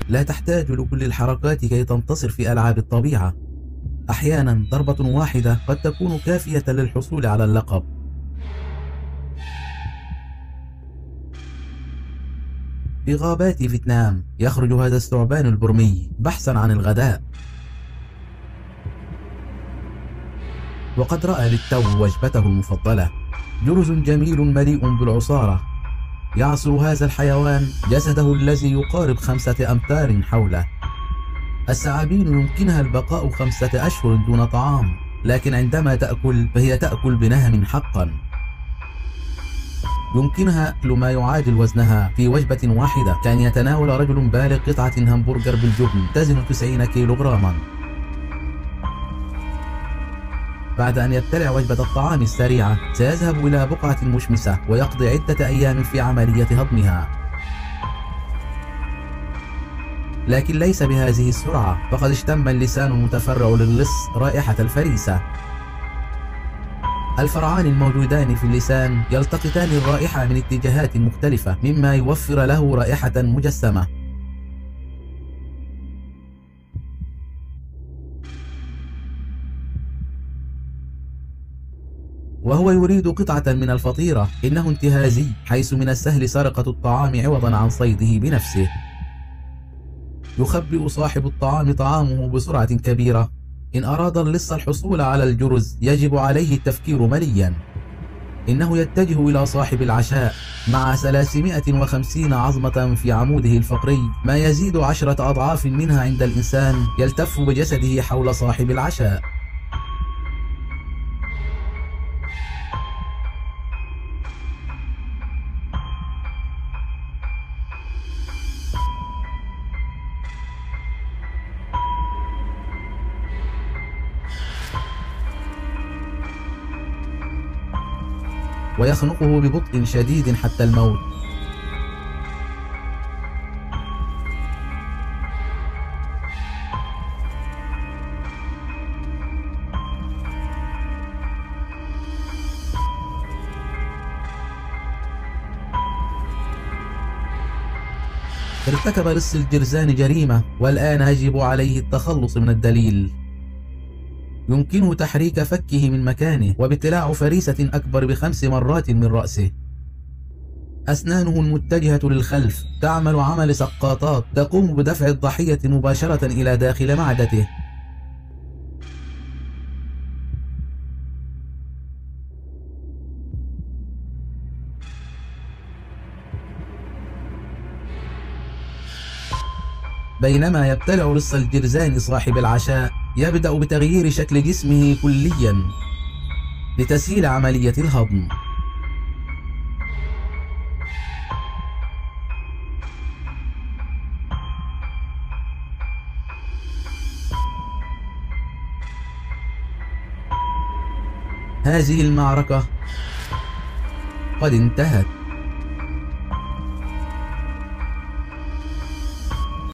لا تحتاج لكل الحركات كي تنتصر في ألعاب الطبيعة. أحيانا ضربة واحدة قد تكون كافية للحصول على اللقب. في غابات فيتنام يخرج هذا الثعبان البرمي بحثا عن الغداء، وقد رأى للتو وجبته المفضلة، جرز جميل مليء بالعصارة. يعصر هذا الحيوان جسده الذي يقارب 5 أمتار حوله. الثعابين يمكنها البقاء 5 أشهر دون طعام، لكن عندما تأكل فهي تأكل بنهم حقا. يمكنها أكل ما يعادل وزنها في وجبة واحدة، كأن يتناول رجل بالغ قطعة همبرجر بالجبن تزن 90 كيلوغراما. بعد أن يبتلع وجبة الطعام السريعة سيذهب إلى بقعة مشمسة ويقضي عدة أيام في عملية هضمها. لكن ليس بهذه السرعة، فقد اشتم اللسان المتفرع للص رائحة الفريسة. الفرعان الموجودان في اللسان يلتقطان الرائحة من اتجاهات مختلفة، مما يوفر له رائحة مجسمة. وهو يريد قطعة من الفطيرة. إنه انتهازي، حيث من السهل سرقة الطعام عوضا عن صيده بنفسه. يخبئ صاحب الطعام طعامه بسرعة كبيرة. إن أراد اللص الحصول على الجرز يجب عليه التفكير مليا. إنه يتجه إلى صاحب العشاء مع 350 عظمة في عموده الفقري، ما يزيد 10 أضعاف منها عند الإنسان. يلتف بجسده حول صاحب العشاء. ويخنقه ببطء شديد حتى الموت. ارتكب لص الجرذان جريمة، والآن يجب عليه التخلص من الدليل. يمكنه تحريك فكه من مكانه وابتلاع فريسة أكبر ب5 مرات من رأسه. أسنانه المتجهة للخلف تعمل عمل سقاطات تقوم بدفع الضحية مباشرة إلى داخل معدته. بينما يبتلع لص الجرذان صاحب العشاء، يبدأ بتغيير شكل جسمه كليا لتسهيل عملية الهضم. هذه المعركة قد انتهت.